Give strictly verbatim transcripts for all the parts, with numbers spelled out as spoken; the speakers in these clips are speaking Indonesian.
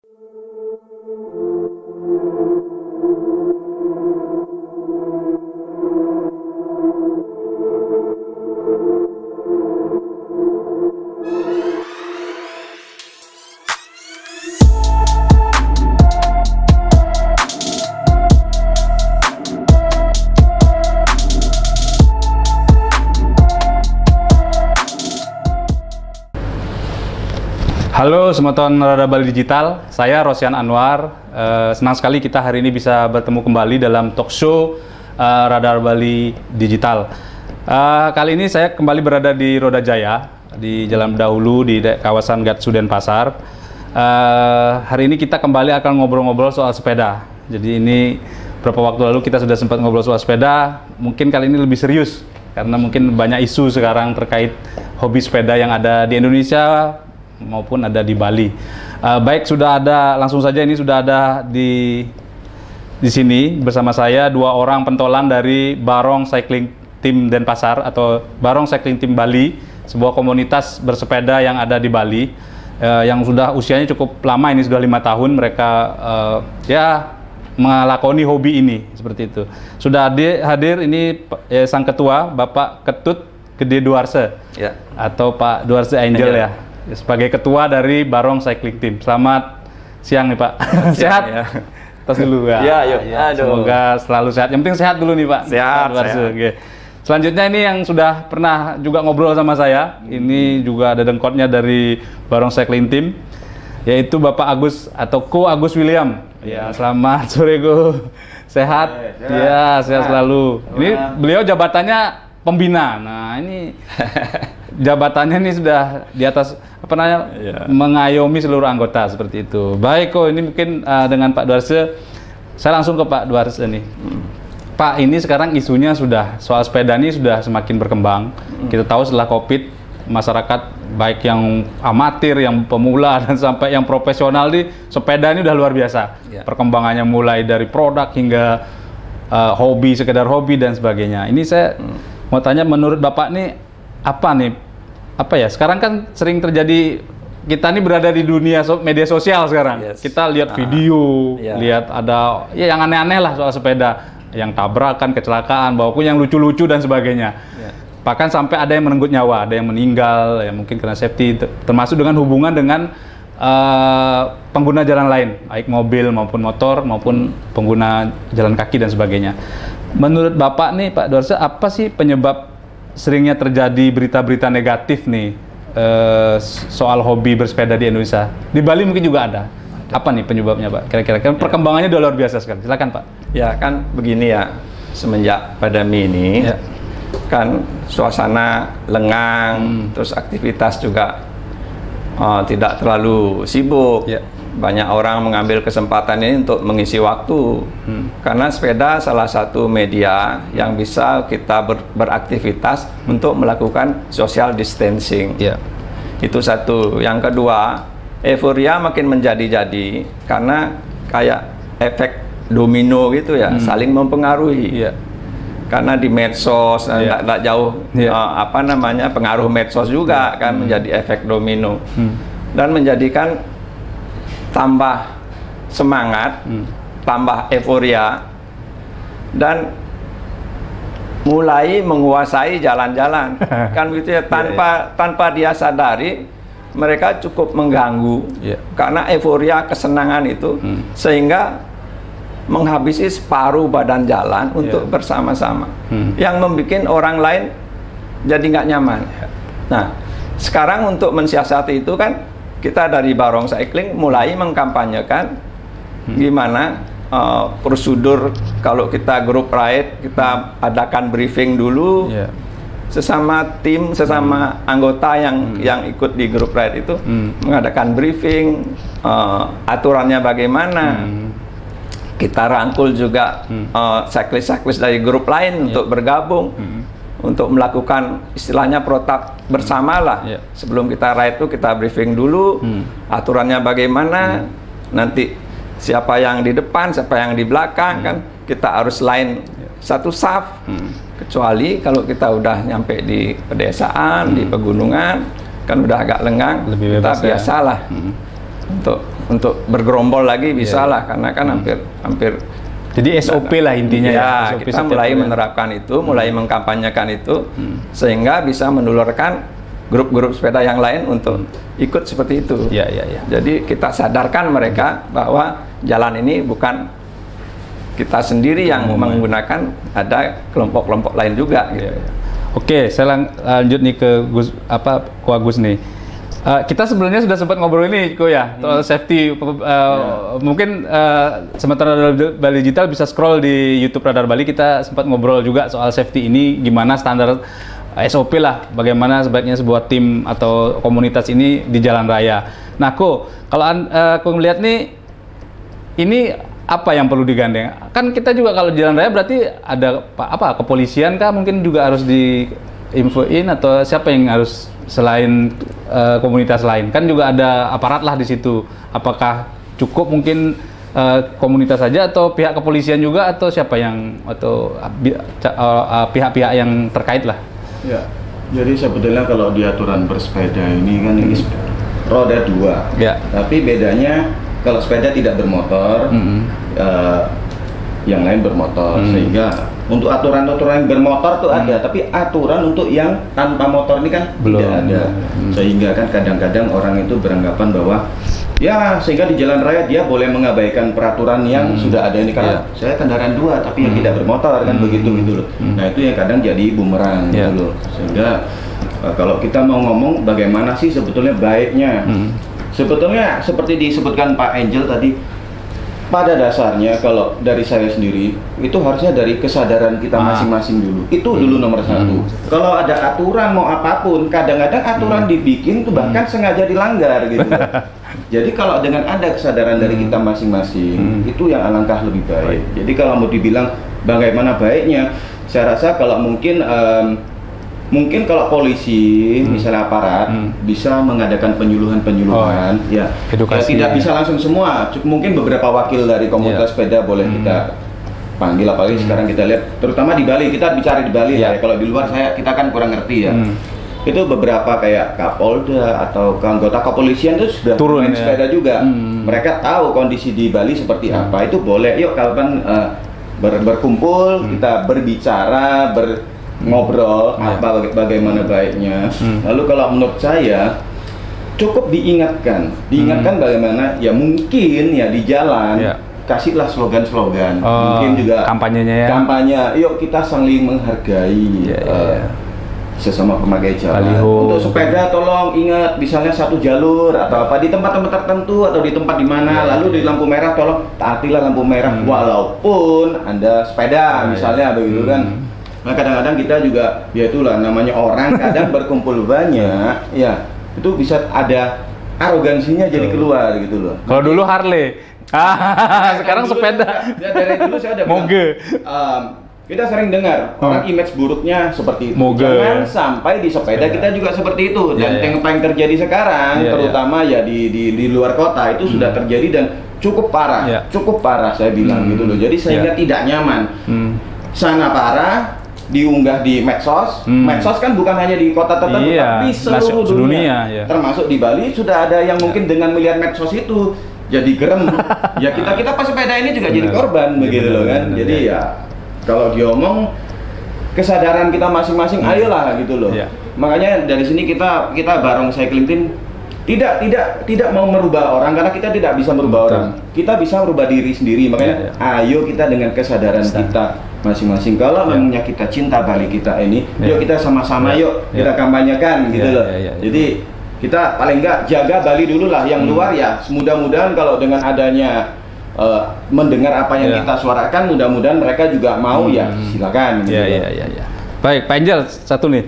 Halo semeton Radar Bali Digital, saya Rosyan Anwar. Uh, senang sekali kita hari ini bisa bertemu kembali dalam talk show uh, Radar Bali Digital. Uh, kali ini saya kembali berada di Roda Jaya, di Jalan Dahulu, di kawasan Gatsu Denpasar. Uh, hari ini kita kembali akan ngobrol-ngobrol soal sepeda. Jadi ini beberapa waktu lalu kita sudah sempat ngobrol soal sepeda, mungkin kali ini lebih serius. Karena mungkin banyak isu sekarang terkait hobi sepeda yang ada di Indonesia maupun ada di Bali. Uh, baik, sudah ada, langsung saja ini sudah ada di di sini bersama saya dua orang pentolan dari Barong Cycling Team Denpasar atau Barong Cycling Team Bali, sebuah komunitas bersepeda yang ada di Bali, uh, yang sudah usianya cukup lama, ini sudah lima tahun mereka uh, ya melakoni hobi ini seperti itu. Sudah hadir, hadir ini eh, sang ketua Bapak Ketut Gede Duarse ya, atau Pak Duarse Angel, Angel. ya. Sebagai ketua dari Barong Cycling Team. Selamat siang nih Pak. Sehat? Ya. Tos dulu ya. Ya, yuk. Ya, semoga selalu sehat. Yang penting sehat dulu nih Pak. Sehat. sehat. Oke. Selanjutnya ini yang sudah pernah juga ngobrol sama saya. Hmm. Ini juga ada dengkotnya dari Barong Cycling Team, yaitu Bapak Agus atau Ko Agus William. Ya, selamat sore Ko. Sehat? Ya, sehat, ya, sehat selalu. Ini beliau jabatannya pembina. Nah, ini jabatannya ini sudah di atas apa namanya ya, mengayomi seluruh anggota seperti itu. Baik kok, ini mungkin uh, dengan Pak Duarse, saya langsung ke Pak Duarse nih. Hmm. Pak, ini sekarang isunya sudah soal sepeda ini sudah semakin berkembang. Hmm. Kita tahu setelah Covid, masyarakat baik yang amatir, yang pemula dan sampai yang profesional di sepeda ini udah luar biasa. Ya. Perkembangannya mulai dari produk hingga uh, hobi, sekedar hobi dan sebagainya. Ini saya hmm. mau tanya, menurut Bapak nih apa nih? Apa ya, sekarang kan sering terjadi, kita ini berada di dunia so, media sosial sekarang. Yes. Kita lihat video, uh, yeah. lihat ada ya yang aneh-aneh lah soal sepeda, yang tabrakan, kecelakaan, bahkan yang lucu-lucu dan sebagainya. Yeah. Bahkan sampai ada yang merenggut nyawa, ada yang meninggal, ya mungkin karena safety, termasuk dengan hubungan dengan uh, pengguna jalan lain, baik mobil maupun motor maupun pengguna jalan kaki dan sebagainya. Menurut Bapak nih Pak Duarse, apa sih penyebab seringnya terjadi berita-berita negatif nih eh, soal hobi bersepeda di Indonesia? Di Bali mungkin juga ada. Apa nih penyebabnya Pak? Kira-kira kan perkembangannya udah luar biasa sekali. Silakan Pak. Ya kan begini ya, semenjak pandemi ini ya, kan suasana lengang, hmm. terus aktivitas juga uh, tidak terlalu sibuk. Ya. Banyak orang mengambil kesempatan ini untuk mengisi waktu, hmm. karena sepeda salah satu media yang bisa kita ber, beraktivitas hmm. untuk melakukan social distancing. Yeah. Itu satu. Yang kedua, euforia makin menjadi-jadi karena kayak efek domino gitu ya, hmm. saling mempengaruhi. Yeah. Karena di medsos, yeah. tidak jauh yeah. uh, apa namanya pengaruh medsos juga yeah. kan hmm. menjadi efek domino hmm. dan menjadikan tambah semangat, hmm. tambah euforia, dan mulai menguasai jalan-jalan. Kan gitu ya, tanpa yeah, yeah. tanpa dia sadari, mereka cukup mengganggu yeah. karena euforia kesenangan itu, hmm. sehingga menghabisi separuh badan jalan untuk yeah. bersama-sama, hmm. yang membuat orang lain jadi nggak nyaman. Yeah. Nah, sekarang untuk mensiasati itu kan, kita dari Barong Cycling mulai mengkampanyekan hmm. gimana uh, prosedur kalau kita grup ride, kita adakan briefing dulu yeah. sesama tim, sesama hmm. anggota yang hmm. yang ikut di grup ride itu, hmm. mengadakan briefing, uh, aturannya bagaimana. Hmm. Kita rangkul juga hmm. uh, cyclist-cyclist dari grup lain yeah. untuk bergabung. Hmm. Untuk melakukan istilahnya protap bersama lah. Yeah. Sebelum kita ride itu kita briefing dulu, hmm. aturannya bagaimana, hmm. nanti siapa yang di depan, siapa yang di belakang, hmm. kan kita harus line yeah. satu saf. Hmm. Kecuali kalau kita udah nyampe di pedesaan, hmm. di pegunungan, kan udah agak lengang, lebih bebas, kita biasalah. Ya. Hmm. untuk untuk bergerombol lagi bisa yeah. lah, karena kan hampir hampir jadi S O P lah intinya ya, ya. S O P kita mulai menerapkan itu, mulai hmm. mengkampanyekan itu, hmm. sehingga bisa menulurkan grup-grup sepeda yang lain untuk hmm. ikut seperti itu. Ya, ya, ya. Jadi kita sadarkan mereka bahwa jalan ini bukan kita sendiri yang hmm. menggunakan, ada kelompok-kelompok lain juga. Gitu. Ya, ya. Oke, saya lang lanjut nih ke Gus, apa Ko Agus nih. Uh, kita sebenarnya sudah sempat ngobrol ini, Ko ya, hmm. soal safety. Uh, yeah. Mungkin uh, sementara Bali Digital bisa scroll di YouTube Radar Bali, kita sempat ngobrol juga soal safety ini, gimana standar S O P lah, bagaimana sebaiknya sebuah tim atau komunitas ini di jalan raya. Nah, Ko, kalau uh, Ko melihat nih, ini apa yang perlu digandeng? Kan kita juga kalau di jalan raya berarti ada apa? Kepolisian kah mungkin juga harus diinfoin, atau siapa yang harus selain uh, komunitas lain? Kan juga ada aparat lah di situ. Apakah cukup mungkin uh, komunitas saja atau pihak kepolisian juga, atau siapa yang atau pihak-pihak uh, uh, yang terkait lah? Ya, jadi sebetulnya kalau di aturan bersepeda ini kan ini roda dua. Ya. Tapi bedanya kalau sepeda tidak bermotor, mm-hmm. uh, yang lain bermotor, mm. sehingga untuk aturan-aturan yang bermotor tuh mm. ada, tapi aturan untuk yang tanpa motor ini kan belum tidak ada. Mm. Sehingga kan kadang-kadang orang itu beranggapan bahwa ya sehingga di jalan raya dia boleh mengabaikan peraturan yang mm. sudah ada ini, karena yeah. saya kendaraan dua tapi mm. yang tidak bermotor kan mm. begitu gitu loh. Mm. Nah itu yang kadang jadi bumerang yeah. gitu loh. Sehingga uh, kalau kita mau ngomong bagaimana sih sebetulnya baiknya, mm. sebetulnya seperti disebutkan Pak Angel tadi, pada dasarnya kalau dari saya sendiri itu harusnya dari kesadaran kita masing-masing dulu. Itu dulu nomor satu. Hmm. Kalau ada aturan mau apapun, kadang-kadang aturan hmm. dibikin tuh bahkan hmm. sengaja dilanggar gitu. Jadi kalau dengan ada kesadaran hmm. dari kita masing-masing, hmm. itu yang alangkah lebih baik. baik. Jadi kalau mau dibilang bagaimana baiknya, saya rasa kalau mungkin um, mungkin kalau polisi, hmm. misalnya aparat, hmm. bisa mengadakan penyuluhan-penyuluhan, oh, ya, ya tidak bisa langsung semua. Mungkin beberapa wakil dari komunitas yeah. sepeda boleh hmm. kita panggil, apalagi hmm. sekarang kita lihat, terutama di Bali, kita bicara di Bali yeah. ya. Kalau di luar saya kita kan kurang ngerti ya. Hmm. Itu beberapa kayak Kapolda atau anggota kepolisian itu sudah turun main ya. sepeda juga. Hmm. Mereka tahu kondisi di Bali seperti hmm. apa. Itu boleh. Yuk kapan uh, ber berkumpul, hmm. kita berbicara, ber ngobrol ya. apa bagaimana baiknya. Hmm. Lalu kalau menurut saya cukup diingatkan, diingatkan hmm. bagaimana ya mungkin ya di jalan ya. kasihlah slogan-slogan, oh, mungkin juga kampanyenya ya. Kampanye, yuk kita saling menghargai ya, uh, ya. sesama pemakai jalan. Baliho. Untuk sepeda tolong ingat, misalnya satu jalur atau apa di tempat-tempat tertentu atau di tempat di mana, ya, lalu ya. di lampu merah tolong taatilah lampu merah hmm. walaupun Anda sepeda, ya, misalnya ya. begitu hmm. kan. Nah kadang-kadang kita juga, ya itulah namanya orang kadang berkumpul banyak, ya itu bisa ada arogansinya jadi keluar gitu loh. Kalau dulu Harley, ah, sekarang sepeda. Ya, dari dulu saya ada Moge. Um, kita sering dengar orang hmm. image buruknya seperti itu. Moge. Jangan sampai di sepeda, sepeda kita juga seperti itu. Dan yeah, yang paling terjadi sekarang, yeah, terutama yeah. ya di, di di luar kota itu hmm. sudah terjadi dan cukup parah, yeah. cukup parah saya bilang hmm. gitu loh. Jadi sehingga yeah. tidak nyaman. Hmm. Sana parah. Diunggah di medsos, hmm. medsos kan bukan hanya di kota tertentu, iya, tapi seluruh dunia, dunia iya. termasuk di Bali sudah ada yang mungkin dengan melihat medsos itu jadi gerem. Ya kita kita pas sepeda ini juga benar. jadi korban ya, begitu benar, loh kan. Benar, jadi ya. ya kalau diomong kesadaran kita masing-masing, hmm. ayolah gitu loh. Ya. Makanya dari sini kita kita bareng Cycling Team tidak tidak tidak mau merubah orang, karena kita tidak bisa merubah Betul. orang. Kita bisa merubah diri sendiri. Makanya ya, ya. ayo kita dengan kesadaran Bisa. kita masing-masing. Kalau ya. memangnya kita cinta Bali kita ini, ya. yuk kita sama-sama ya. yuk ya. kita kampanyekan gitu ya, loh. Ya, ya, ya. Jadi kita paling enggak jaga Bali dulu lah. Yang hmm. luar ya, mudah-mudahan kalau dengan adanya uh, mendengar apa yang ya. kita suarakan, mudah-mudahan mereka juga mau hmm. ya silakan. Gitu ya, ya, ya, ya. Baik, Pak Angel, satu nih.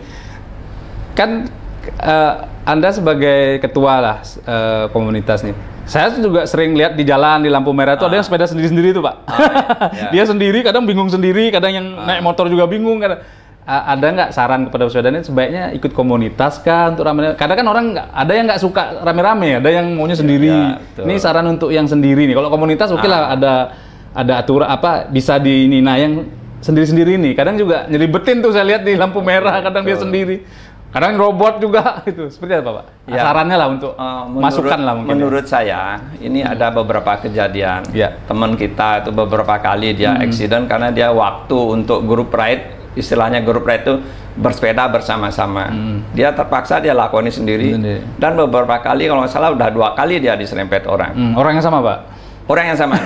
Kan uh, Anda sebagai ketua lah uh, komunitas nih. Saya juga sering lihat di jalan di lampu merah itu ah. ada yang sepeda sendiri-sendiri tuh, Pak. Ah, ya. Dia sendiri, kadang bingung sendiri, kadang yang ah. naik motor juga bingung. Kadang. Ada nggak saran kepada pesepeda ini sebaiknya ikut komunitas kah untuk rame? Kadang kan orang nggak, ada yang nggak suka rame-rame, ada yang maunya sendiri. Ya, ini saran untuk yang sendiri nih. Kalau komunitas oke okay lah, ah. ada ada aturan apa bisa di ini. Nah yang sendiri-sendiri nih, kadang juga nyeribetin tuh saya lihat di lampu merah, kadang betul. dia sendiri. Kadang robot juga itu. Seperti apa, Pak? Ya. Sarannya lah untuk uh, menurut, masukan lah mungkin. Menurut ya. saya, ini hmm. ada beberapa kejadian. Ya. Teman kita itu beberapa kali dia hmm. accident karena dia waktu untuk group ride, istilahnya group ride itu bersepeda bersama-sama. Hmm. Dia terpaksa dia lakoni sendiri. Sendiri. Dan beberapa kali, kalau nggak salah udah dua kali dia diserempet orang. Hmm. Orang yang sama, Pak? Orang yang sama.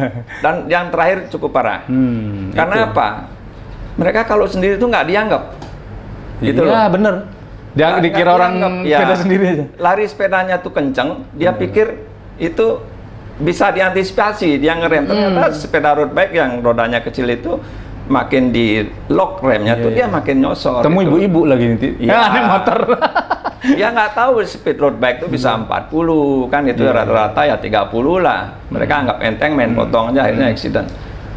Dan yang terakhir cukup parah. Hmm, karena itu. Apa? Mereka kalau sendiri itu nggak dianggap. Gitu iya, bener. Dia nah, dikira orang ya, sepeda sendiri aja. Lari sepedanya tuh kenceng, dia hmm. pikir itu bisa diantisipasi, dia ngerem. Ternyata hmm. sepeda road bike yang rodanya kecil itu makin di lock remnya yeah, tuh yeah. dia makin nyosor. Temu gitu. Ibu-ibu lagi nanti. Ya, ada motor. Dia nggak tahu speed road bike itu bisa empat puluh kan, itu rata-rata yeah. ya tiga puluh lah. Mereka hmm. anggap enteng, main hmm. potong aja, akhirnya accident.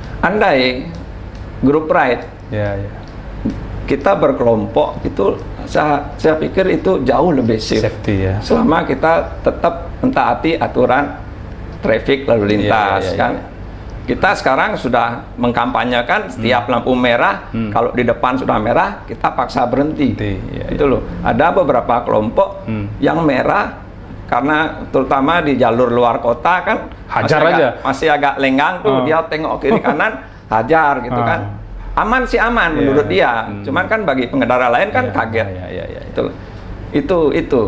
Andai group ride, yeah, yeah. kita berkelompok itu saya, saya pikir itu jauh lebih safe. Safety, ya. Selama kita tetap mentaati aturan traffic lalu lintas, yeah, yeah, kan. Yeah. Kita sekarang sudah mengkampanyekan setiap hmm. lampu merah, hmm. kalau di depan sudah merah, kita paksa berhenti. Yeah, itu yeah. loh. Ada beberapa kelompok hmm. yang merah karena terutama di jalur luar kota kan hajar masih aja. Agak, masih agak lenggang tuh, oh. dia tengok kiri kanan, hajar gitu oh. kan. Aman sih aman yeah. menurut dia, hmm. cuman kan bagi pengendara lain kan yeah. kaget. Yeah, yeah, yeah, yeah. Itu, itu, itu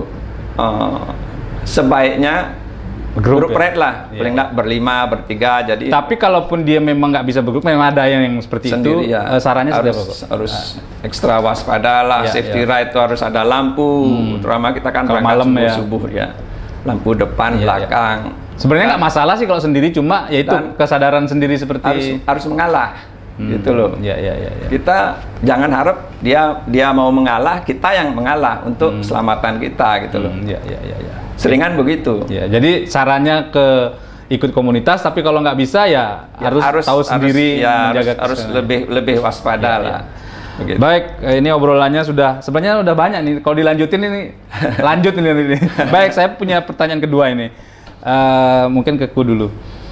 uh, sebaiknya grup, grup ya? Ride lah, yeah. paling nggak berlima, bertiga. Jadi. Tapi kalaupun dia memang nggak bisa bergrup, memang ada yang seperti sendiri, itu. Ya. Uh, sarannya harus, seperti apa? Harus nah. ekstra waspada lah, yeah, safety yeah. ride itu harus ada lampu. Hmm. Terutama kita kan berangkat malam ya. subuh ya, lampu depan, yeah, belakang. Yeah. Sebenarnya nggak masalah sih kalau sendiri, cuma yaitu kesadaran sendiri seperti harus, harus mengalah. Hmm. Gitu loh. Ya, ya, ya, ya. Kita jangan harap dia dia mau mengalah, kita yang mengalah untuk hmm. keselamatan kita gitu loh. Hmm. Ya, ya, ya, ya. Seringan begitu. Ya, jadi sarannya ke ikut komunitas, tapi kalau nggak bisa ya, ya harus, harus tahu sendiri, harus, ya, menjaga harus, harus lebih lebih waspada ya, lah. Ya. Begitu. Baik, ini obrolannya sudah sebenarnya udah banyak nih. Kalau dilanjutin ini lanjut ini, ini. Baik, saya punya pertanyaan kedua ini. Uh, mungkin ke Ku dulu.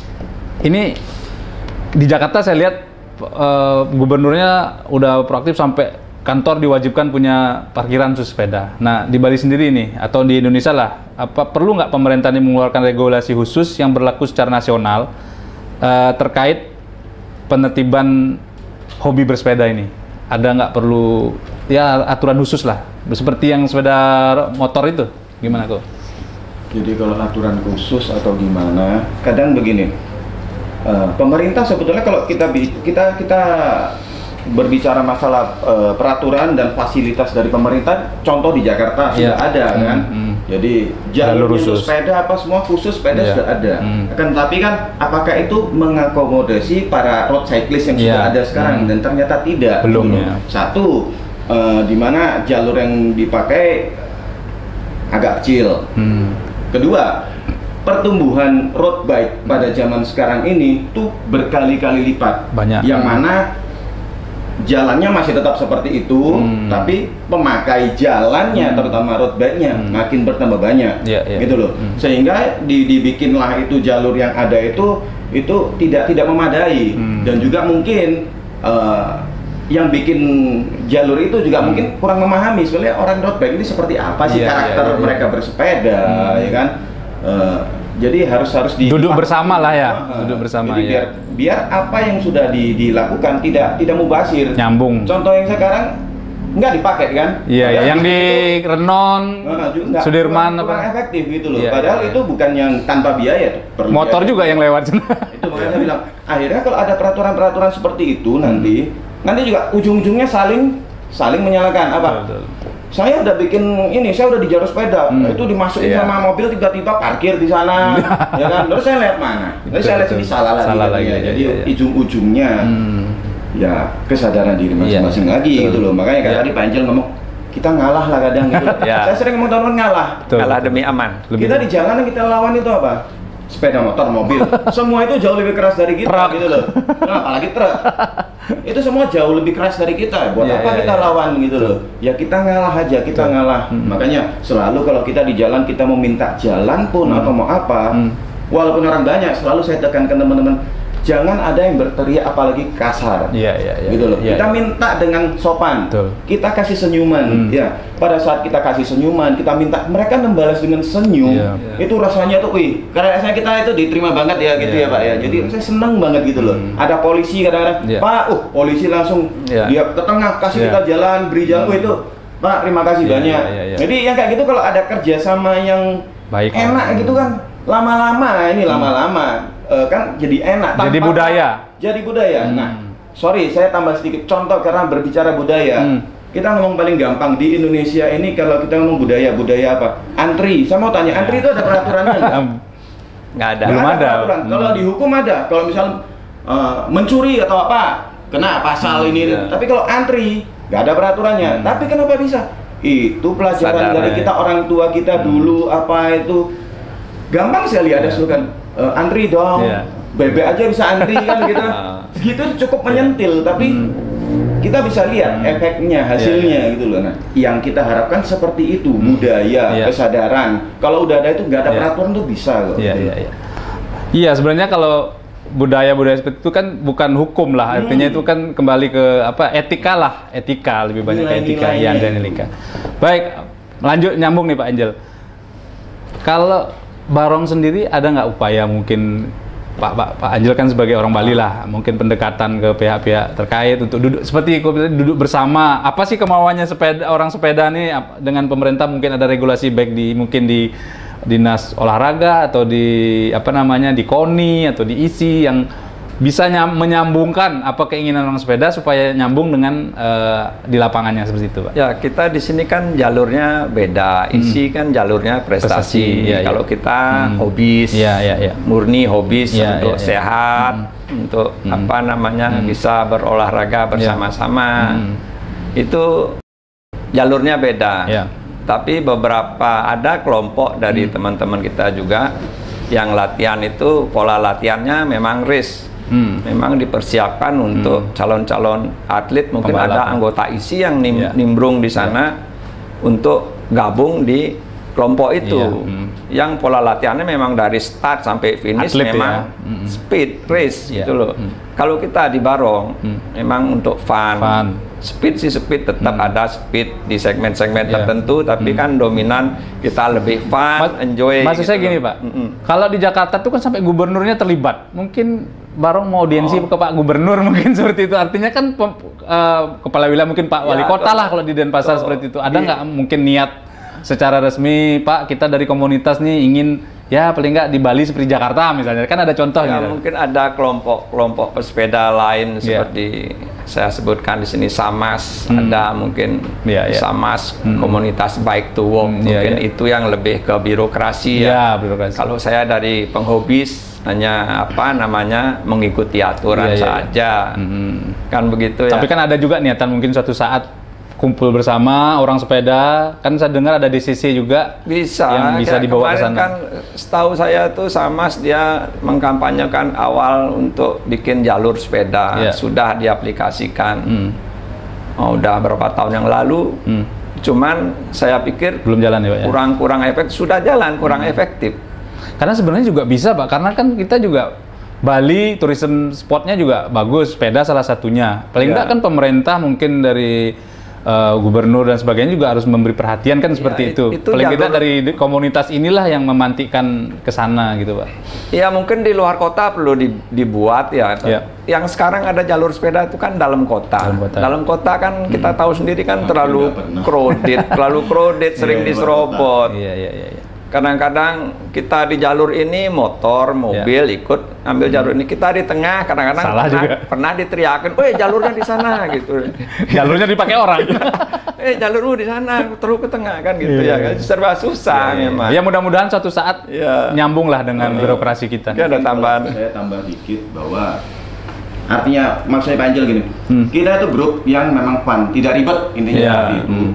Ini di Jakarta saya lihat Uh, gubernurnya udah proaktif sampai kantor diwajibkan punya parkiran khusus sepeda. Nah, di Bali sendiri nih atau di Indonesia lah, apa perlu nggak pemerintah ini mengeluarkan regulasi khusus yang berlaku secara nasional uh, terkait penertiban hobi bersepeda ini? Ada nggak perlu ya aturan khusus lah, seperti yang sepeda motor itu? Gimana kok? Jadi kalau aturan khusus atau gimana? Kadang begini. Uh, pemerintah sebetulnya kalau kita kita kita berbicara masalah uh, peraturan dan fasilitas dari pemerintah, contoh di Jakarta yeah. sudah ada mm, kan, mm. jadi jalur khusus sepeda apa semua khusus sepeda yeah. sudah ada. Mm. Kan tapi kan apakah itu mengakomodasi para road cyclist yang yeah. sudah ada sekarang? Mm. Dan ternyata tidak. Belum ya. Satu, uh, di mana jalur yang dipakai agak kecil. Mm. Kedua, pertumbuhan road bike pada zaman sekarang ini tuh berkali-kali lipat. Banyak. Yang mana jalannya masih tetap seperti itu, hmm. tapi pemakai jalannya, hmm. terutama road bike-nya, hmm. makin bertambah banyak. Yeah, yeah. Gitu loh. Hmm. Sehingga di, dibikinlah itu jalur yang ada itu itu tidak tidak memadai. Hmm. Dan juga mungkin uh, yang bikin jalur itu juga hmm. mungkin kurang memahami sebenarnya orang road bike ini seperti apa sih yeah, karakter yeah, yeah, mereka yeah. bersepeda, hmm. ya kan? Uh, jadi harus harus di duduk bersama lah ya, uh, duduk bersama jadi ya. Biar biar apa yang sudah di, dilakukan tidak tidak mubazir. Nyambung. Contoh yang sekarang nggak dipakai kan? Iya, ya, yang di itu, Renon, uh, juga, Sudirman kurang, kurang apa? efektif gitu loh. Ya, Padahal ya. itu bukan yang tanpa biaya tuh. Motor biaya. juga yang lewat. Itu makanya saya bilang, akhirnya kalau ada peraturan-peraturan seperti itu hmm. nanti, nanti juga ujung-ujungnya saling saling menyalahkan apa? Betul, betul. Saya udah bikin ini, saya udah di jalur sepeda, hmm. itu dimasukin yeah. sama mobil tiba-tiba parkir di sana, ya kan? Terus saya lihat mana? Terus saya lihat sini salah lagi, salah lagi ya. Jadi ya, ya. ujung-ujungnya hmm. ya kesadaran diri masing-masing yeah. lagi Betul. Gitu loh. Makanya kayak yeah. tadi Pak Angel ngomong kita ngalah lah kadang gitu. yeah. Saya sering ngomong teman-teman ngalah, Betul. ngalah demi aman. Lebih kita di jalan yang kita lawan itu apa? Sepeda motor, mobil, semua itu jauh lebih keras dari kita, truk. Gitu loh. Nah, apalagi truk, itu semua jauh lebih keras dari kita. Buat yeah, apa yeah, kita yeah. lawan gitu loh? Ya kita ngalah aja, kita Betul. ngalah. Hmm. Makanya selalu kalau kita di jalan kita mau minta jalan pun hmm. atau mau apa, hmm. walaupun orang banyak, selalu saya tekankan teman-teman, jangan ada yang berteriak apalagi kasar. Iya, iya, iya. Gitu loh. Ya, kita ya. minta dengan sopan. Betul. Kita kasih senyuman. Hmm. Ya. Pada saat kita kasih senyuman, kita minta mereka membalas dengan senyum. Ya. Itu rasanya tuh, wih, karena rasanya kita itu diterima banget ya gitu ya, ya Pak ya. Jadi hmm. saya seneng banget gitu loh. Hmm. Ada polisi kadang-kadang, ya. Pak, uh, polisi langsung ya. dia ke tengah kasih ya. kita jalan, beri jalan, hmm. itu, Pak, terima kasih ya, banyak. Ya, ya, ya. Jadi yang kayak gitu kalau ada kerjasama yang baik, enak ya. gitu kan, lama-lama ini lama-lama. Uh, kan jadi enak. Jadi budaya. Jadi budaya. Hmm. Nah, sorry, saya tambah sedikit contoh karena berbicara budaya. Hmm. Kita ngomong paling gampang di Indonesia ini kalau kita ngomong budaya, budaya apa? Antri. Saya mau tanya, antri itu ada peraturannya nggak? Nggak ada. Belum ada. ada. Peraturan. Hmm. Kalau dihukum ada. Kalau misal uh, mencuri atau apa, kena pasal hmm, ini. Ya. Tapi kalau antri, nggak ada peraturannya. Hmm. Tapi kenapa bisa? Itu pelajaran Sadar, dari kita ya. orang tua kita hmm. dulu apa itu. Gampang sekali ada slogan. Uh, antri dong, yeah. bebek aja bisa antri kan gitu. Segitu cukup menyentil, tapi hmm. kita bisa lihat hmm. efeknya, hasilnya yeah, yeah. gitu loh. Nah, yang kita harapkan seperti itu, hmm. budaya, yeah. kesadaran. Kalau udah ada itu nggak ada yeah. peraturan tuh bisa kok. Iya, iya, iya. Iya, sebenarnya kalau budaya-budaya seperti itu kan bukan hukum lah, artinya hmm. itu kan kembali ke apa etika lah, etika lebih banyak nilai, ke etika yang dan etika. Baik, lanjut nyambung nih Pak Angel. Kalau Barong sendiri ada nggak upaya mungkin Pak Pak Pak Angel kan sebagai orang Bali lah, mungkin pendekatan ke pihak-pihak terkait untuk duduk seperti duduk bersama. Apa sih kemauannya sepeda orang sepeda nih dengan pemerintah? Mungkin ada regulasi baik di mungkin di dinas olahraga atau di apa namanya di KONI atau di I S I yang bisa nyam, menyambungkan apa keinginan orang sepeda supaya nyambung dengan uh, di lapangannya seperti itu, Pak. Ya, kita di sini kan jalurnya beda. I S I hmm. kan jalurnya prestasi. prestasi ya, Kalau ya. kita hmm. hobis, ya, ya, ya. murni hobis ya, untuk ya, ya. sehat, hmm. untuk hmm. apa namanya hmm. bisa berolahraga bersama-sama. Hmm. Itu jalurnya beda. Ya. Tapi beberapa ada kelompok dari hmm. teman-teman kita juga yang latihan itu pola latihannya memang race. Hmm. Memang dipersiapkan untuk calon-calon hmm. atlet, mungkin Pembalap. ada anggota I S I yang nim yeah. nimbrung di sana yeah. untuk gabung di kelompok itu. Yeah. Hmm. Yang pola latihannya memang dari start sampai finish atlet memang ya. hmm. speed race yeah. gitu loh. Hmm. Kalau kita di Barong hmm. memang untuk fun. fun. Speed sih speed tetap hmm. ada speed di segmen-segmen yeah. tertentu, tapi hmm. kan dominan kita lebih fun, Mas, enjoy. Maksud gitu saya gini Pak, mm -mm. kalau di Jakarta tuh kan sampai gubernurnya terlibat, mungkin Barong mau audiensi oh. ke Pak Gubernur mungkin seperti itu. Artinya kan uh, kepala wilayah mungkin Pak Wali ya, Kota lah kalau di Denpasar oh, seperti itu. Ada nggak mungkin niat secara resmi Pak kita dari komunitas nih ingin ya paling nggak di Bali seperti Jakarta misalnya, kan ada contoh ya, gitu. Mungkin ada kelompok-kelompok pesepeda lain seperti yeah. saya sebutkan di sini Samas, hmm. ada mungkin yeah, yeah. Samas hmm. komunitas bike to walk, hmm, mungkin yeah, yeah. itu yang lebih ke birokrasi yeah, ya. Birokrasi. Kalau saya dari penghobis hanya apa namanya mengikuti aturan yeah, yeah, saja, yeah. Hmm. kan begitu ya. Tapi kan ada juga niatan mungkin suatu saat kumpul bersama orang sepeda, kan saya dengar ada D C C juga bisa yang bisa dibawa ke sana. Kan setahu saya tuh Samas dia mengkampanyekan awal untuk bikin jalur sepeda, yeah. sudah diaplikasikan. Hmm. Oh, udah berapa tahun yang lalu, hmm. cuman saya pikir belum jalan ya Pak ya? Kurang-kurang efektif, sudah jalan kurang hmm. efektif. Karena sebenarnya juga bisa Pak, karena kan kita juga Bali tourism spotnya juga bagus, sepeda salah satunya. Paling enggak yeah. kan pemerintah mungkin dari Uh, gubernur dan sebagainya juga harus memberi perhatian kan seperti ya, itu. itu. Paling tidak dari komunitas inilah yang memantikan ke sana gitu Pak. Ya mungkin di luar kota perlu dibuat ya. ya. Yang sekarang ada jalur sepeda itu kan dalam kota. Dalam kota, dalam kota kan hmm. kita tahu sendiri kan nah, terlalu crowded, terlalu crowded, sering yeah, diserobot. Iya iya iya. Kadang-kadang kita di jalur ini motor, mobil ya. ikut ambil jalur ini, kita di tengah kadang-kadang pernah, pernah diteriakin, "Weh, jalurnya di sana," gitu. Jalurnya dipakai orang. "Eh, jalurmu di sana, terus ke tengah," kan gitu ya, ya kan serba susah ya, memang. Ya mudah-mudahan suatu saat ya. nyambung lah dengan ya. birokrasi kita. Ya, ada tambahan. Saya tambah dikit bahwa artinya maksudnya Pak Angel gini, hmm. kita itu grup yang memang fun, tidak ribet intinya ya. itu. Hmm.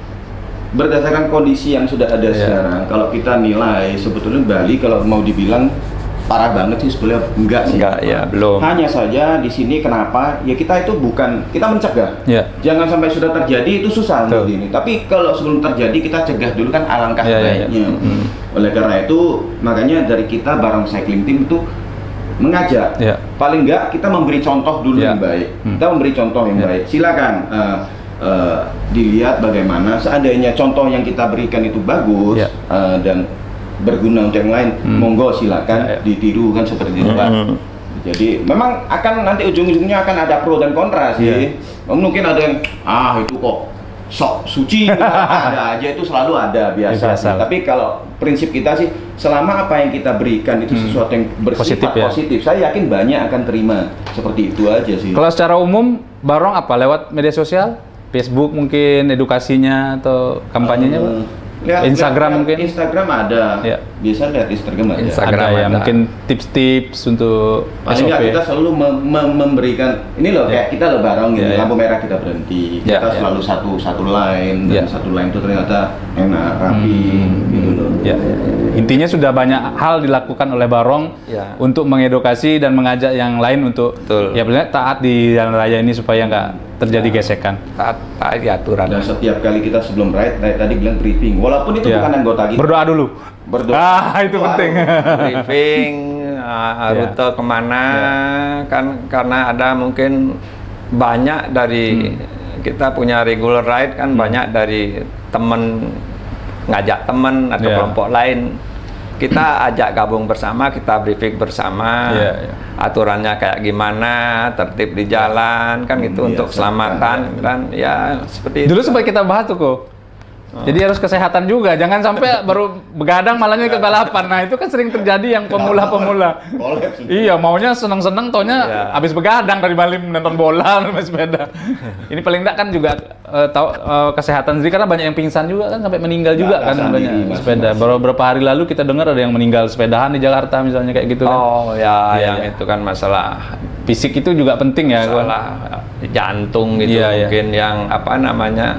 Berdasarkan kondisi yang sudah ada yeah. sekarang, kalau kita nilai sebetulnya Bali kalau mau dibilang parah banget sih sebetulnya enggak sih. Enggak, ya, belum. Hanya saja di sini kenapa? Ya kita itu bukan, kita mencegah. Yeah. Jangan sampai sudah terjadi itu susah untuk ini. Tapi kalau sebelum terjadi kita cegah dulu kan alangkah yeah, baiknya. Yeah, yeah. Hmm. Oleh karena itu makanya dari kita Barong Cycling Team itu mengajak. Yeah. Paling enggak kita memberi contoh dulu yeah. yang baik. Hmm. Kita memberi contoh yang yeah. baik. Silakan uh, uh, dilihat bagaimana seandainya contoh yang kita berikan itu bagus yeah. uh, dan berguna untuk yang lain, hmm. monggo silakan yeah, yeah. ditiru kan seperti itu Pak. Hmm. Jadi memang akan nanti ujung-ujungnya akan ada pro dan kontra sih. Yeah. Mungkin ada yang ah itu kok sok suci, ada aja, itu selalu ada biasa, biasa. Tapi kalau prinsip kita sih selama apa yang kita berikan itu hmm. sesuatu yang bersifat positif, ya? positif, saya yakin banyak akan terima. Seperti itu aja sih. Kalau secara umum Barong apa lewat media sosial, Facebook mungkin edukasinya atau kampanyenya um, lihat, Instagram lihat, mungkin Instagram ada ya. Biasa lihat Instagram ada, Instagram ada, ya ada. Mungkin tips-tips untuk paling nggak kita selalu mem mem memberikan ini loh ya. Kayak kita loh Barong gitu ya, lampu ya. merah kita berhenti ya, kita ya. selalu satu satu line dan ya. satu line itu ternyata enak rapi hmm. gitu loh ya. Intinya sudah banyak hal dilakukan oleh Barong ya. untuk mengedukasi dan mengajak yang lain untuk Betul. ya benar taat di jalan raya ini supaya nggak terjadi ya. gesekan, taat taat di aturan. Dan setiap kali kita sebelum ride, ride tadi bilang briefing, walaupun itu ya. bukan anggota kita. Berdoa dulu. Berdoa. Ah itu Doa penting. Briefing, uh, rute ya. kemana, ya. kan karena ada mungkin banyak dari hmm. kita punya regular ride kan hmm. banyak dari temen ngajak temen atau ya. kelompok lain. Kita ajak gabung bersama, kita briefing bersama, yeah, yeah. aturannya kayak gimana, tertib di jalan, kan gitu hmm, untuk keselamatan, kan ya seperti Dulu itu. Dulu sempat kita bahas tuh kok. Oh. Jadi harus kesehatan juga, jangan sampai baru begadang malahnya ke balapan. Nah itu kan sering terjadi yang pemula-pemula. Iya, maunya seneng-seneng, taunya yeah. habis begadang dari Bali menonton bola, main sepeda. Ini paling enggak kan juga uh, tahu uh, kesehatan sendiri, karena banyak yang pingsan juga kan, sampai meninggal juga nah, kan banyak diri, sepeda. Baru beberapa hari lalu kita dengar ada yang meninggal sepedahan di Jakarta misalnya kayak gitu kan. Oh ya, ya yang ya. itu kan masalah fisik itu juga penting ya. Masalah jantung gitu ya, mungkin ya. yang apa namanya.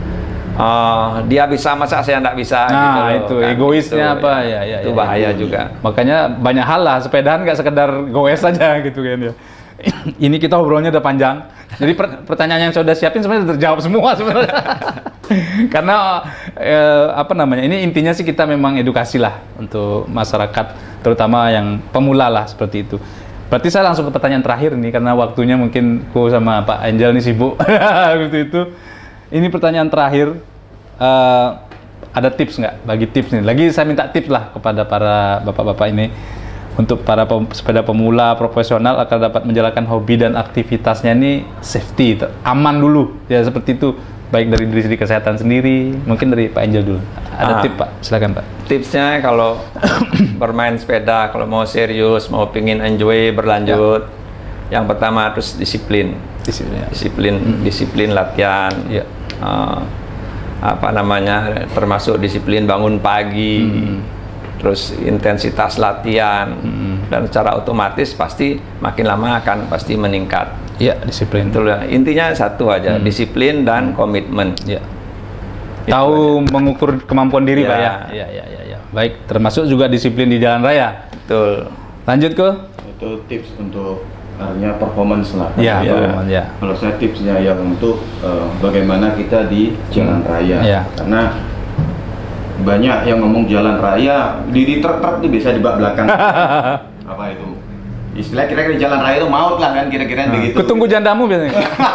Oh, dia bisa masa saya nggak bisa nah, gitu itu kan, egoisnya gitu, apa ya, ya itu ya, bahaya ya, juga. Makanya banyak hal lah, sepedahan nggak sekedar goes aja gitu kan ya. Ini kita obrolnya udah panjang. Jadi per pertanyaan yang saya udah siapin sebenarnya udah terjawab semua sebenarnya. Karena eh, apa namanya? Ini intinya sih kita memang edukasi lah untuk masyarakat, terutama yang pemula lah seperti itu. Berarti saya langsung ke pertanyaan terakhir nih, karena waktunya mungkin ku sama Pak Angel nih sibuk. Gitu itu. Ini pertanyaan terakhir, uh, ada tips nggak? Bagi tips nih. Lagi saya minta tips lah kepada para bapak-bapak ini untuk para pem sepeda pemula profesional agar dapat menjalankan hobi dan aktivitasnya ini safety, aman dulu ya seperti itu. Baik dari diri sendiri, kesehatan sendiri, mungkin dari Pak Angel dulu. Ada ah, tips Pak? Silakan Pak. Tipsnya kalau bermain sepeda, kalau mau serius, mau pingin enjoy berlanjut, ya. yang pertama harus disiplin. Disiplin, ya. disiplin, hmm. disiplin latihan. Ya. Uh, apa namanya, termasuk disiplin bangun pagi, hmm. terus intensitas latihan, hmm. dan secara otomatis pasti makin lama akan pasti meningkat. Ya, disiplin. Itulah intinya satu aja, hmm. disiplin dan komitmen. Ya. Tahu aja. Mengukur kemampuan diri, ya. Pak ya. Ya, ya, ya, ya. Baik, termasuk juga disiplin di jalan raya. Betul. Lanjut ke? Itu tips untuk artinya performance lah. Ya, ya. ya. Kalau saya tipsnya ya untuk uh, bagaimana kita di jalan raya. Ya. Karena banyak yang ngomong jalan raya, di truk-truk itu bisa di bak belakang. Apa itu? Istilah kira-kira jalan raya itu maut lah kan, kira-kira nah, begitu. Ketunggu jandamu biasanya.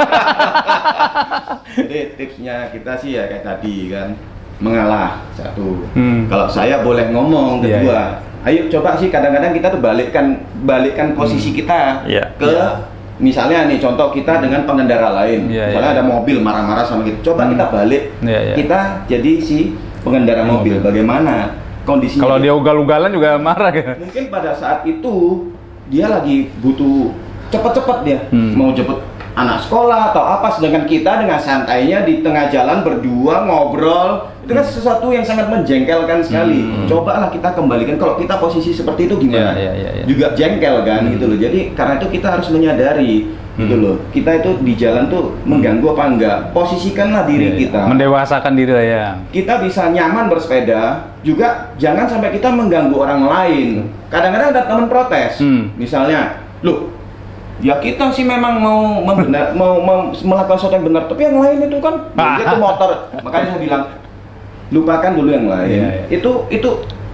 Jadi tipsnya kita sih ya kayak tadi kan, mengalah satu. Hmm. Kalau saya boleh ngomong kedua. Ya, ya. Ayo coba sih, kadang-kadang kita tuh balikkan balikkan posisi hmm. kita yeah. ke yeah. misalnya nih contoh kita dengan pengendara lain, yeah, misalnya yeah. ada mobil marah-marah sama kita, coba hmm. kita balik, yeah, yeah. kita jadi si pengendara mobil, mobil. Bagaimana kondisinya? Kalau dia ugal-ugalan juga marah ya. Mungkin pada saat itu dia lagi butuh cepet-cepet dia hmm. mau cepet anak sekolah atau apa, sedangkan kita dengan santainya di tengah jalan berdua ngobrol, itu kan sesuatu yang sangat menjengkelkan sekali. Hmm. Cobalah kita kembalikan, kalau kita posisi seperti itu gimana? Ya, ya, ya, ya. Juga jengkel kan, hmm. gitu loh. Jadi karena itu kita harus menyadari, hmm. gitu loh. Kita itu di jalan tuh mengganggu apa enggak? Posisikanlah diri ya, ya. kita. Mendewasakan diri lah ya. Kita bisa nyaman bersepeda, juga jangan sampai kita mengganggu orang lain. Kadang-kadang ada teman protes, hmm. misalnya, loh. Ya kita sih memang mau membenar, mau, mau melakukan sesuatu yang benar, tapi yang lain itu kan dia tuh motor. Makanya saya bilang lupakan dulu yang lain. Yeah, yeah. Itu itu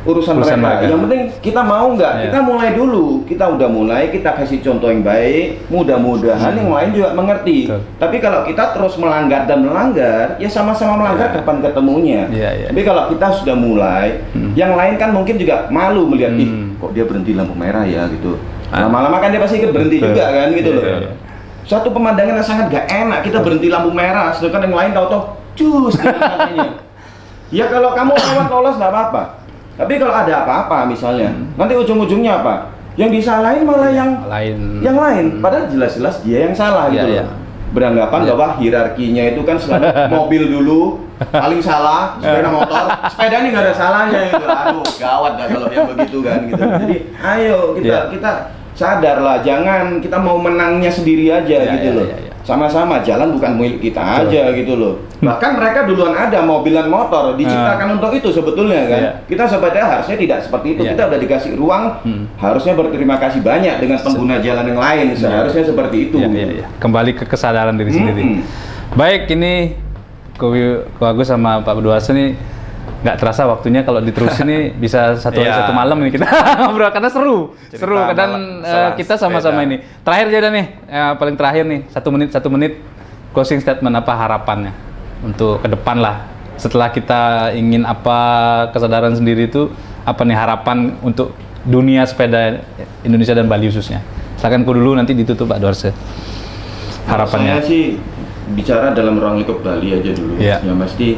urusan, urusan mereka. mereka. Yang penting kita mau nggak, yeah. kita mulai dulu. Kita udah mulai, kita kasih contoh yang baik. Mudah-mudahan hmm. yang lain juga mengerti. Betul. Tapi kalau kita terus melanggar dan melanggar, ya sama-sama melanggar yeah. kapan ketemunya. Yeah, yeah. Tapi kalau kita sudah mulai, hmm. yang lain kan mungkin juga malu melihat, hmm. ih kok dia berhenti lampu merah ya gitu. Lama-lama kan dia pasti ikut berhenti Betul. juga kan gitu yeah, loh. Yeah, yeah. Suatu pemandangan yang sangat gak enak, kita berhenti lampu merah, sedangkan yang lain tahu-tahu cus katanya. Ya kalau kamu lewat lolos nggak apa-apa. Tapi kalau ada apa-apa misalnya, hmm. nanti ujung-ujungnya apa? Yang disalahin malah yang lain. Yang lain, padahal jelas-jelas dia yang salah gitu yeah, loh. Yeah. Beranggapan yeah. bahwa hierarkinya itu kan selalu mobil dulu paling salah, sepeda motor, sepeda ini nggak ada salahnya gitu. Aduh, gawat dah kalau yang begitu kan gitu. Jadi ayo kita yeah. kita sadarlah, jangan kita mau menangnya sendiri aja yeah, gitu yeah, loh. Yeah, yeah. Sama-sama jalan bukan milik kita Betul. aja gitu loh. Bahkan mereka duluan ada mobil dan motor diciptakan uh. untuk itu sebetulnya kan. Yeah. Kita sepeda harusnya tidak seperti itu. Yeah. Kita udah dikasih ruang, hmm. harusnya berterima kasih banyak dengan pengguna jalan yang lain. Seharusnya yeah. seperti itu. Yeah, yeah, yeah. Kembali ke kesadaran diri hmm. sendiri. Baik, ini Ko Agus sama Pak Budwarso nih nggak terasa waktunya kalau diterusin nih bisa satu hari yeah. satu malam nih kita ngobrol karena seru, Cerita seru. Dan uh, kita sama-sama ini. Terakhir aja nih, uh, paling terakhir nih satu menit satu menit closing statement apa harapannya untuk ke depan lah. Setelah kita ingin apa kesadaran sendiri itu apa nih harapan untuk dunia sepeda Indonesia dan Bali khususnya. Silakan ku dulu nanti ditutup Pak Budwarso. Harapannya. Saya sih bicara dalam ruang lingkup Bali aja dulu. Yeah. Ya pasti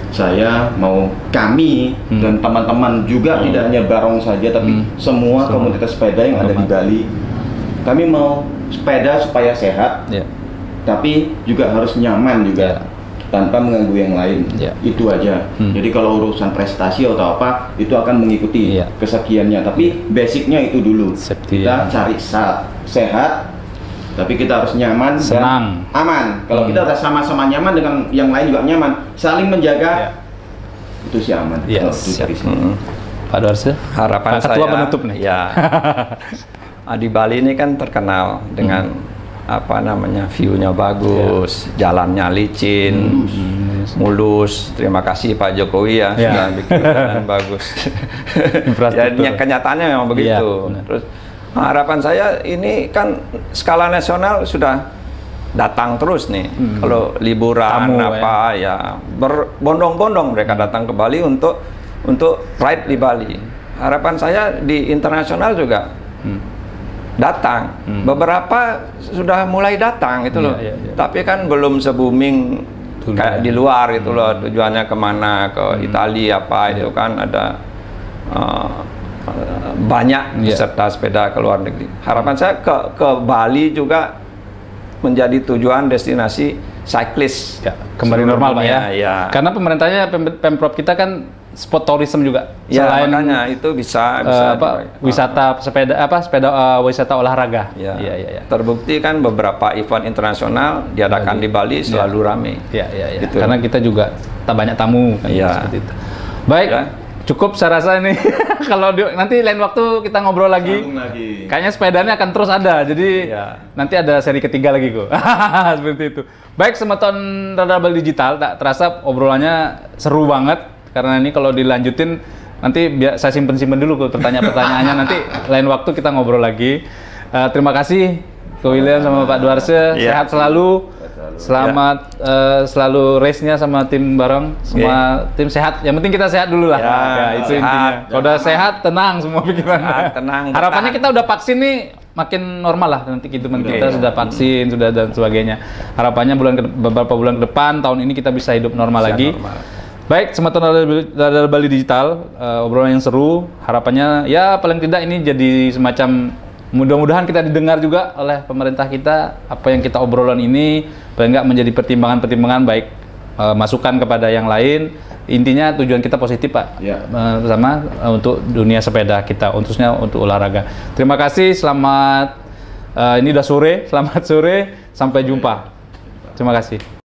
saya mau kami hmm. dan teman-teman juga hmm. tidak hanya Barong saja tapi hmm. semua so, komunitas sepeda yang ada di Bali, kami mau sepeda supaya sehat yeah. tapi juga harus nyaman juga yeah. tanpa mengganggu yang lain yeah. itu aja. hmm. Jadi kalau urusan prestasi atau apa itu akan mengikuti yeah. kesekiannya, tapi yeah. basicnya itu dulu. Safety, kita yeah. cari saat sehat tapi kita harus nyaman, senang, dan aman. Kalau hmm. kita udah sama-sama nyaman dengan yang lain juga nyaman, saling menjaga, ya. itu sih aman. Yes. Dari sini. Hmm. Pak Budwarso, harapan Pak saya, ketua penutup nih. Ya, di Bali ini kan terkenal dengan hmm. apa namanya view-nya bagus, ya. jalannya licin, hmm. mulus. Terima kasih Pak Jokowi ya, ya. sudah bikin jalan bagus. Ya, kenyataannya memang begitu. Ya, terus harapan saya ini kan skala nasional sudah datang terus nih. Hmm. Kalau liburan Tamu, apa ya, ya berbondong-bondong mereka hmm. datang ke Bali untuk untuk ride di Bali. Harapan saya di internasional juga hmm. datang. Hmm. Beberapa sudah mulai datang itu loh. Ya, ya, ya. Tapi kan belum se-booming kayak di luar itu hmm. loh. Tujuannya kemana, ke hmm. Italia apa ya. itu kan ada uh, banyak peserta yeah. sepeda ke luar negeri. Harapan saya ke ke Bali juga menjadi tujuan destinasi cyclist. Ya, kembali normal Pak ya. ya. Karena pemerintahnya pem pemprov kita kan spot tourism juga. Ya, selain makanya itu bisa bisa uh, apa, wisata sepeda apa sepeda uh, wisata olahraga. Ya. Ya, ya, ya. Terbukti kan beberapa event internasional diadakan Bali. di Bali selalu ya. ramai. Ya, ya, ya. Gitu. Karena kita juga tak banyak tamu kan ya. seperti itu. Baik. Ya. Cukup saya rasa ini. Kalau nanti lain waktu kita ngobrol lagi, lagi. Kayaknya sepedanya akan terus ada. Jadi ya. nanti ada seri ketiga lagi kok. Seperti itu. Baik, Semeton Radar Bali Digital, tak terasa obrolannya seru banget. Karena ini kalau dilanjutin nanti biar saya simpen-simpen dulu kok pertanyaan-pertanyaannya. Nanti lain waktu kita ngobrol lagi. Uh, terima kasih Ko William sama Pak Budwarso. Ya. Sehat selalu. Selamat ya. uh, selalu race-nya sama tim Barong, semua okay. tim sehat. Yang penting kita sehat dulu lah. Ya, ya itu sehat. Intinya. Kalau udah sehat, tenang semua pikiran. Tenang. Harapannya kita udah vaksin nih makin normal lah nanti teman kita ya. sudah vaksin hmm. sudah dan sebagainya. Harapannya bulan ke, beberapa bulan ke depan tahun ini kita bisa hidup normal bisa lagi. Normal. Baik, Semeton Radar Bali Digital, uh, obrolan yang seru. Harapannya ya paling tidak ini jadi semacam mudah-mudahan kita didengar juga oleh pemerintah kita, apa yang kita obrolan ini paling nggak menjadi pertimbangan-pertimbangan baik e, masukan kepada yang lain. Intinya tujuan kita positif Pak, ya. e, sama e, untuk dunia sepeda kita, khususnya untuk olahraga. Terima kasih, selamat e, ini udah sore, selamat sore, sampai jumpa. Terima kasih.